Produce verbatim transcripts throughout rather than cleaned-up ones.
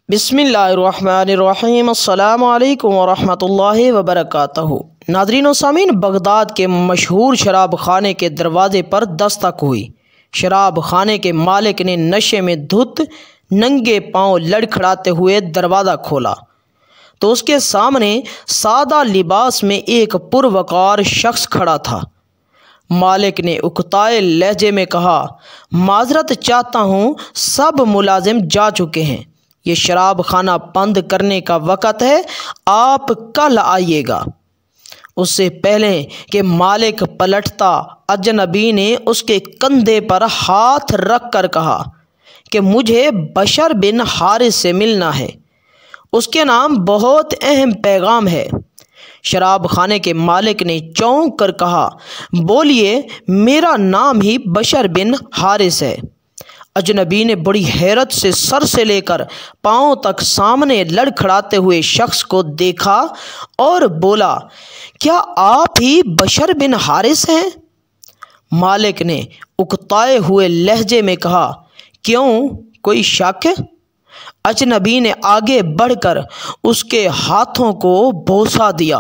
بسم اللہ الرحمن الرحیم۔ السلام علیکم ورحمۃ اللہ وبرکاتہ۔ ناظرین و سامعین، بغداد کے مشہور شراب خانے کے دروازے پر دستک ہوئی۔ شراب خانے کے مالک نے نشے میں دھت ننگے پاؤں لڑکھڑاتے ہوئے دروازہ کھولا تو اس کے سامنے سادہ لباس میں ایک پروقار شخص کھڑا تھا۔ مالک نے اکتائے لہجے میں کہا، معذرت چاہتا ہوں، سب ملازم جا چکے ہیں، یہ شراب خانہ بند کرنے کا وقت ہے، آپ کل آئیے گا۔ اس سے پہلے کہ مالک پلٹتا، اجنبی نے اس کے کندھے پر ہاتھ رکھ کر کہا کہ مجھے بشر بن حارث سے ملنا ہے، اس کے نام بہت اہم پیغام ہے۔ شراب خانے کے مالک نے چونک کر کہا، بولیے، میرا نام ہی بشر بن حارث ہے۔ اجنبی نے بڑی حیرت سے سر سے لے کر پاؤں تک سامنے لڑکھڑاتے ہوئے شخص کو دیکھا اور بولا، کیا آپ ہی بشر بن حارث ہیں؟ مالک نے اکتائے ہوئے لہجے میں کہا، کیوں، کوئی شک؟ اجنبی نے آگے بڑھ کر اس کے ہاتھوں کو بوسہ دیا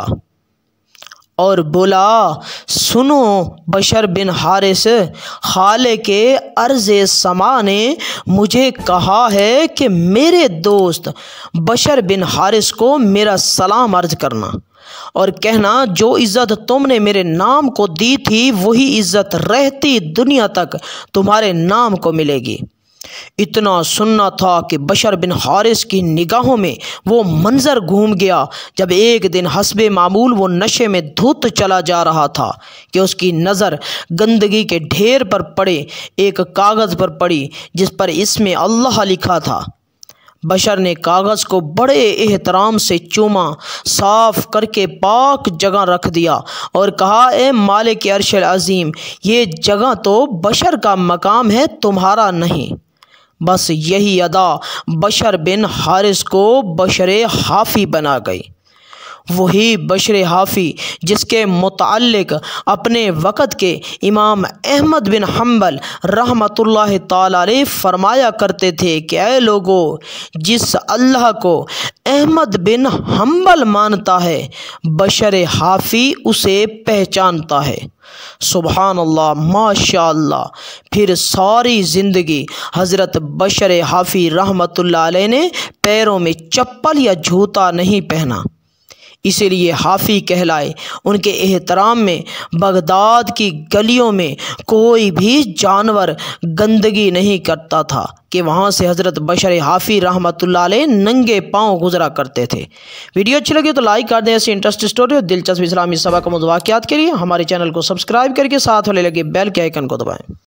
اور بولا، سنو بشر بن حارث، خالق ارض سما نے مجھے کہا ہے کہ میرے دوست بشر بن حارث کو میرا سلام عرض کرنا اور کہنا، جو عزت تم نے میرے نام کو دی تھی وہی عزت رہتی دنیا تک تمہارے نام کو ملے گی۔ اتنا سننا تھا کہ بشر بن حارث کی نگاہوں میں وہ منظر گھوم گیا جب ایک دن حسب معمول وہ نشے میں دھت چلا جا رہا تھا کہ اس کی نظر گندگی کے ڈھیر پر پڑے ایک کاغذ پر پڑی جس پر اسم اللہ لکھا تھا۔ بشر نے کاغذ کو بڑے احترام سے چوما، صاف کر کے پاک جگہ رکھ دیا اور کہا، اے مالک عرش العظیم، یہ جگہ تو بشر کا مقام ہے، تمہارا نہیں۔ بس یہی ادا بشر بن حارث کو بشر حافی بنا گئی۔ وہی بشر حافی جس کے متعلق اپنے وقت کے امام احمد بن حنبل رحمۃ اللہ تعالی علیہ فرمایا کرتے تھے کہ اے لوگو، جس اللہ کو احمد بن حنبل مانتا ہے، بشر حافی اسے پہچانتا ہے۔ سبحان اللہ، ماشاء اللہ۔ پھر ساری زندگی حضرت بشر حافی رحمۃ اللہ علیہ نے پیروں میں چپل یا جوتا نہیں پہنا، اسی لیے حافی کہلائے۔ ان کے احترام میں بغداد کی گلیوں میں کوئی بھی جانور گندگی نہیں کرتا تھا کہ وہاں سے حضرت بشر حافی رحمۃ اللہ علیہ ننگے پاؤں گزرا کرتے تھے۔ ویڈیو اچھی لگی تو لائک کر دیں۔ ایسی انٹرسٹ اسٹوری اور دلچسپ اسلامی سبق و موضوعات کے لیے ہمارے چینل کو سبسکرائب کر کے ساتھ والے لگے بیل کے آئیکن کو دبائیں۔